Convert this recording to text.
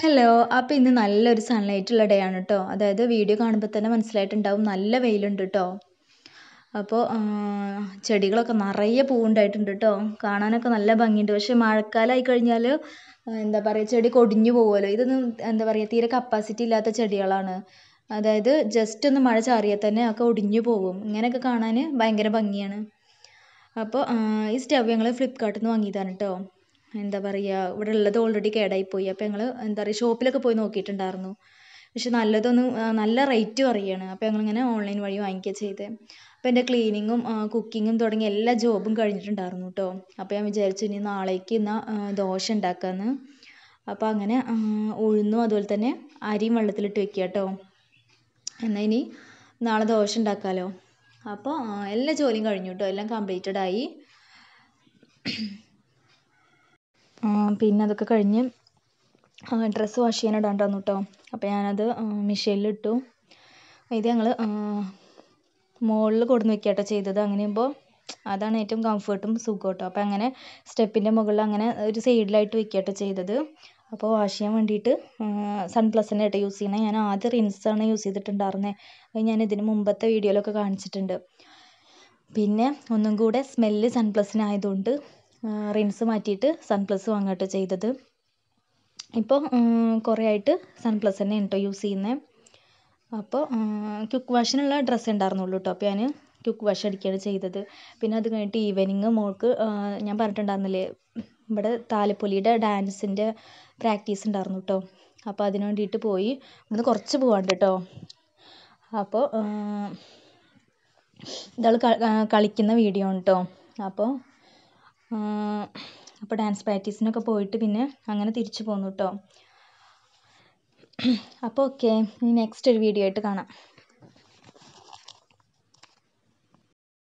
Hello. അപ്പോൾ ഇന്ന് നല്ലൊരു സൺലൈറ്റ് ഉള്ള ഡേ ആണ് കേട്ടോ. അതായത് വീഡിയോ കാണുമ്പോൾ തന്നെ മനസ്സിലായിട്ടുണ്ടാവും നല്ല വെയിലുണ്ട് കേട്ടോ. അപ്പോൾ ചെടികളൊക്കെ നിറയെ പൂവുണ്ടായിട്ടുണ്ട് കേട്ടോ. കാണാനൊക്കെ നല്ല ഭംഗിയുണ്ട്. പക്ഷേ മഴക്കാലമായി കഴിഞ്ഞാൽ എന്താ പറയുക, ചെടി കൊടിഞ്ഞു പോകുമല്ലോ. ഇതൊന്നും എന്താ പറയുക, തീരെ കപ്പാസിറ്റി ഇല്ലാത്ത ചെടികളാണ്. അതായത് ജസ്റ്റ് ഒന്ന് മഴ ചാറിയാൽ തന്നെ ഒക്കെ ഒടിഞ്ഞു പോകും. ഇങ്ങനെയൊക്കെ കാണാൻ ഭയങ്കര ഭംഗിയാണ്. അപ്പോൾ ഈ സ്റ്റവ് ഞങ്ങൾ ഫ്ലിപ്കാർട്ടിൽ നിന്ന് വാങ്ങിയതാണ് കേട്ടോ. എന്താ പറയുക, ഇവിടെ ഉള്ളത് ഓൾറെഡി കേടായിപ്പോയി. അപ്പോൾ ഞങ്ങൾ എന്താ പറയുക, ഷോപ്പിലൊക്കെ പോയി നോക്കിയിട്ടുണ്ടായിരുന്നു. പക്ഷെ നല്ലതൊന്നും നല്ല റേറ്റ് പറയുകയാണ്. അപ്പോൾ ഞങ്ങളിങ്ങനെ ഓൺലൈൻ വഴി വാങ്ങിക്കുക ചെയ്തത്. അപ്പോൾ എൻ്റെ ക്ലീനിങ്ങും കുക്കിങ്ങും തുടങ്ങി എല്ലാ ജോബും കഴിഞ്ഞിട്ടുണ്ടായിരുന്നു കേട്ടോ. അപ്പോൾ ഞാൻ വിചാരിച്ചു ഇനി നാളേക്ക് ദോശ ഉണ്ടാക്കാമെന്ന്. അപ്പോൾ അങ്ങനെ ഉഴുന്നും അതുപോലെ തന്നെ അരിയും വെള്ളത്തിലിട്ട് വെക്കുക കേട്ടോ. എന്നാൽ ഇനി നാളെ ദോശ ഉണ്ടാക്കാമല്ലോ. അപ്പോൾ എല്ലാ ജോലിയും കഴിഞ്ഞു കേട്ടോ. എല്ലാം കംപ്ലീറ്റഡ് ആയി. പിന്നെ അതൊക്കെ കഴിഞ്ഞ് ഡ്രസ്സ് വാഷ് ചെയ്യാൻ ഇടാണ്ടായിരുന്നു കേട്ടോ. അപ്പോൾ ഞാനത് മെഷീനിലിട്ടു. ഇത് ഞങ്ങൾ മുകളിൽ കൊടുന്ന് വെക്കുക കേട്ടോ ചെയ്തത്. അങ്ങനെയാകുമ്പോൾ അതാണ് ഏറ്റവും കംഫർട്ടും സുഖം കേട്ടോ. അപ്പോൾ അങ്ങനെ സ്റ്റെപ്പിൻ്റെ മുകളിൽ അങ്ങനെ ഒരു സൈഡിലായിട്ട് വെക്കുക കേട്ടോ ചെയ്തത്. അപ്പോൾ വാഷ് ചെയ്യാൻ വേണ്ടിയിട്ട് സൺപ്ലസിൻ്റെ കേട്ടോ യൂസ് ചെയ്യണേ. ഞാൻ ആദ്യം റിൻസാണ് യൂസ് ചെയ്തിട്ടുണ്ടായിരുന്നത്. അത് ഞാൻ ഇതിന് മുമ്പത്തെ വീഡിയോയിലൊക്കെ കാണിച്ചിട്ടുണ്ട്. പിന്നെ ഒന്നും കൂടെ സ്മെല്ല് സൺപ്ലസിനായതുകൊണ്ട് റിൻസ് മാറ്റിയിട്ട് സൺപ്ലസ് വാങ്ങാട്ടോ ചെയ്തത്. ഇപ്പോൾ കുറേ ആയിട്ട് സൺപ്ലസ് തന്നെയാണ് കേട്ടോ യൂസ് ചെയ്യുന്നത്. അപ്പോൾ ക്വിക്ക് വാഷിനുള്ള ഡ്രസ്സ് ഉണ്ടായിരുന്നുള്ളൂ കേട്ടോ. അപ്പോൾ ഞാൻ ക്വിക്ക് വാഷ് അടിക്കുകയാണ് ചെയ്തത്. പിന്നെ അത് കഴിഞ്ഞിട്ട് ഈവനിങ് മോൾക്ക് ഞാൻ പറഞ്ഞിട്ടുണ്ടായിരുന്നില്ലേ, ഇവിടെ താലപ്പൊലിയുടെ ഡാൻസിൻ്റെ പ്രാക്ടീസ് ഉണ്ടായിരുന്നു കേട്ടോ. അപ്പോൾ അതിന് വേണ്ടിയിട്ട് പോയി. ഇവിടുന്ന് കുറച്ച് പോകാണ്ട് കേട്ടോ. അപ്പോൾ ഇതാൾ കളിക്കുന്ന വീഡിയോ ആണ് കേട്ടോ. അപ്പോൾ ഡാൻസ് പ്രാക്ടീസിനൊക്കെ പോയിട്ട് പിന്നെ അങ്ങനെ തിരിച്ചു പോന്നു കേട്ടോ. അപ്പോൾ ഓക്കെ, ഇനി നെക്സ്റ്റ് ഒരു വീഡിയോ ആയിട്ട് കാണാം.